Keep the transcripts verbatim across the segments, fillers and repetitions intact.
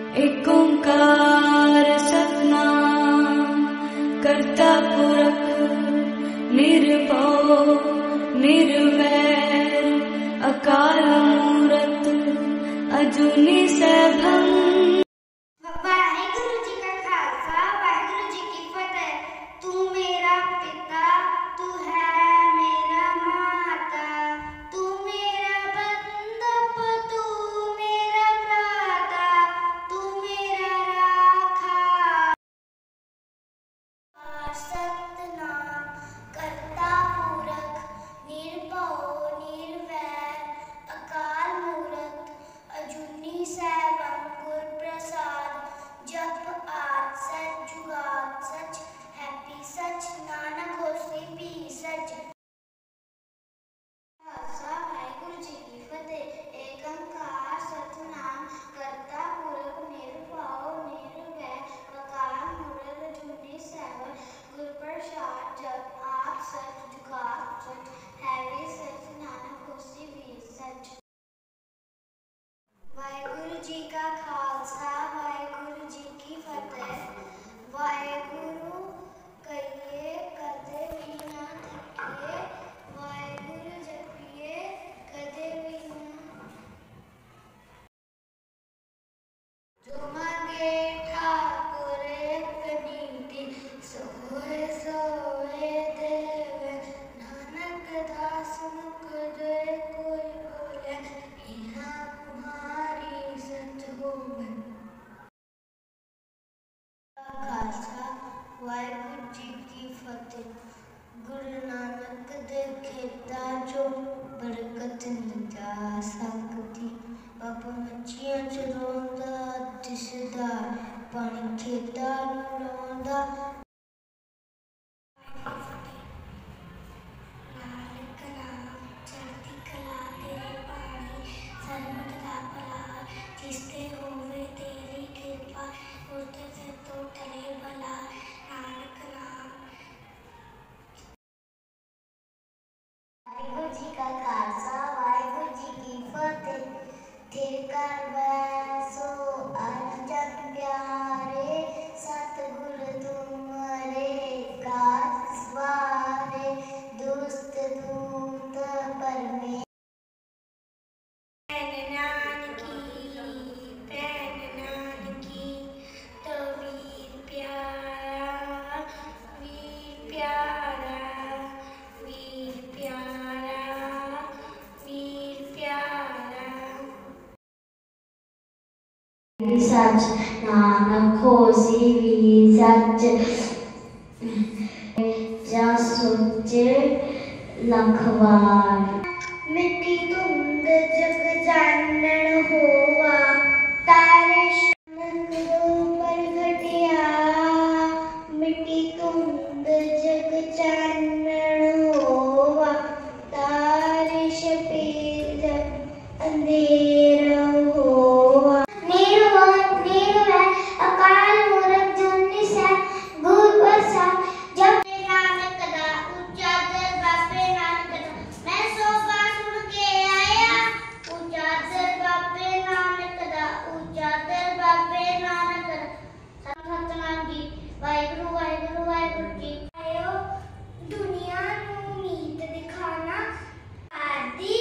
एक ओंकार सतनाम करता पुरख निर्भव निर्वैर अकाल मूरत अजूनी सैभं। वाहिगुरु जी का खालसा वाहिगुरु जी की फतेह। तू मेरा पिता तू है मेरा माता, तू मेरा बंधप तू मेरा भ्राता, तू मेरा राखा। सतनाम करता पुरख निर्भव निर्वैर अकाल मूरत अजूनी सैभं गुर प्रसाद। जप आद सच जुगाद सच हैप्पी सच नानक होसी भी सच। खालसा वाहिगुरु जी की फतेह। एक ओंकार सतनाम करता पुरख निर्भव निर्वैर अकाल मूरत अजूनी सैभं गुर प्रसाद। जप आद सच जुगाद सच हैप्पी सच नानक होसी भी सच। वाहिगुरु जी का खालसा वाहिगुरु जी की फतेह। वाहिगुरु कहिए कदे भी ना थकिए, वाहिगुरु जपिए कदे भी ना। जो मांगे ठाकुर कनीति सोए सोए देवे, नानक दास मुख दे कोई बोले इहा तुम्हारी सच होवे। खालसा वाहिगुरु जी की फतेह। गुरु नानक दे खेता चो बरकत नहीं जा सकती, बाबा मच्छियां चराउंदा दिसदार पानी खेता नूं लाउंदा। नानक नाम चढ़ती कला तेरे पानी, सरबत दा भला जिसते होवे तेरी कृपा, उसते से तो टले भला। नानक नाम। वाहिगुरु जी का खालसा वाहिगुरु जी की फतेह। थिर कर बैसो अर जग प्यारे, सतगुर तुमरे काज सवारे, दुष्ट दूत परमे। भैन नानकी भैन नानकी तो वीर प्यारा वीर प्यारा वीर प्यारा वीर प्यारा। सच नानक होसी भी सच, जा सोचे लख बार। मिट्टी धुंध जग जानन होवा, तारे शनक प्रगटिया। मिट्टी धुंध जग जानन होवा, तारे शपीर जग अंधेरा होवा। निर्भव निर्वैर अकाल मूरत अजूनी सैभं गुर प्रसाद। जप नानक दा ऊंचा दर बाबे नानक दा, मैं सोभा सुन के आया। ऊंचा दर बाबे नानक दा ऊंचा दर बाबे नानक दा। सतनाम जी वाहिगुरु वाहिगुरु वाहिगुरु जी। आयो दुनिया नूं मीत दिखाना आदि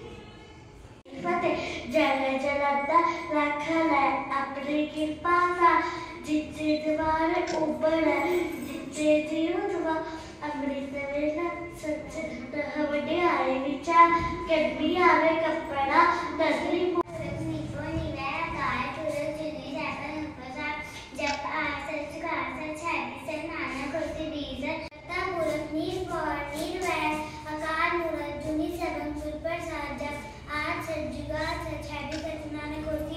फतेह। जल जलता रख लै अपनी कृपा सा, जिचे द्वार उबड़ जिचे जीव दुआ। अमृत वेला सच रह वड्यारे विचार, कभी आवे कपड़ा दसरी। जप आद सच जुगाद सच हैप्पी सच नानक होसी भी सच। करता पुरख निर्भव निर्वैर अकाल मूरत अजूनी सैभं गुर प्रसाद। जप आद सच जुगाद सच हैप्पी सच नानक होसी।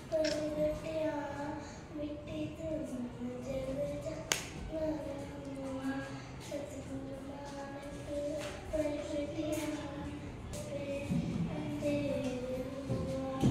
मिट्टी धुंध जग जानन सतगुरु नानक प्रगटिया अंधेरा।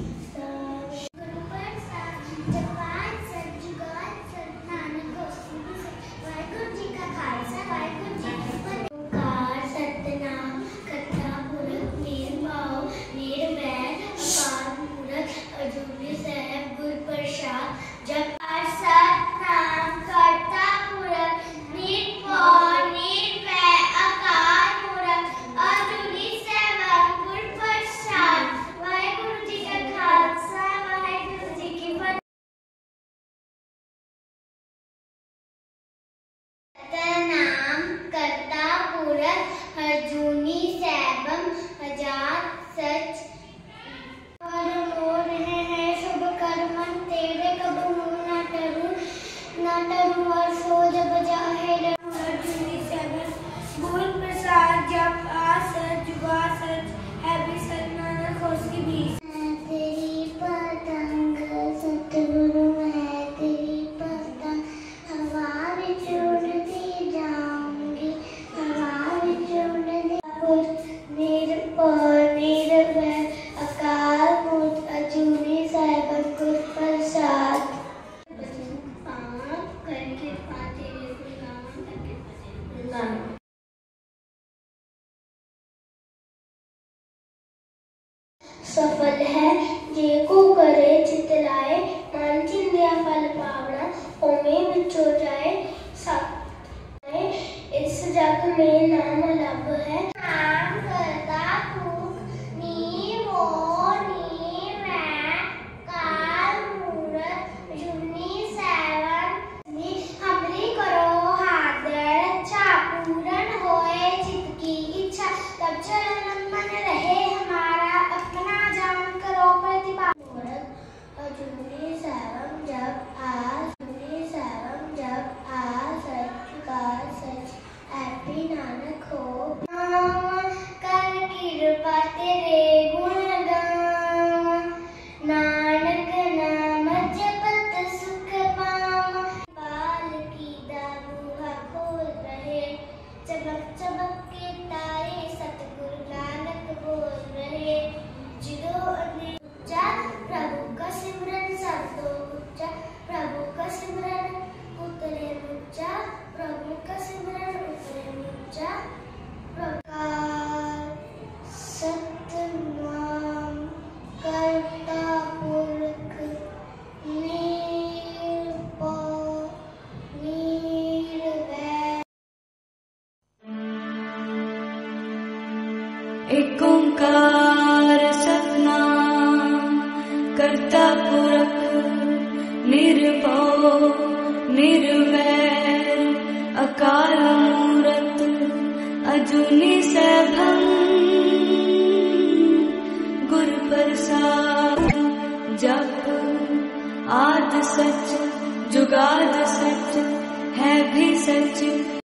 सफल है जे को करे चित लाए, मन चिंदिया फल पावना ओमे विचो जाए। इस जग में नाम लब है, नाम करता भूख नी वो नी मैं काल मूरत जुनी सैवन। हमरी करो हादर अच्छा, पूर्ण होए चित की इच्छा, तब चरण मन रहे हमारा, अपना जान करो प्रतिभा। मूरत जुनी सैवन जब आ, जुनी सैवन जब आ, सच का सच हैप्पी नानक हो। कर कृपा तेरे गुण गाऊं, नानक नाम जपत सुख पाऊं। बाल की दाबुहा खोल रहे, चमक चमक के तारे सतगुरु नानक बोल रहे। जिदो अने उच्चा प्रभु का सिमरन, सब तो उच्चा प्रभु का सिमरन, उतरे मुच्चा प्रभु का सिमरन, उतरे मुच्चा। प्रकार सतनाम करता पुरख निर्भय निर्वैर। एक ओंकार सतनाम करता पुरख निर्भय निर्वैर, अकाल मूरत अजूनी सैभं, गुर प्रसाद जप आद सच जुगाद सच है भी सच।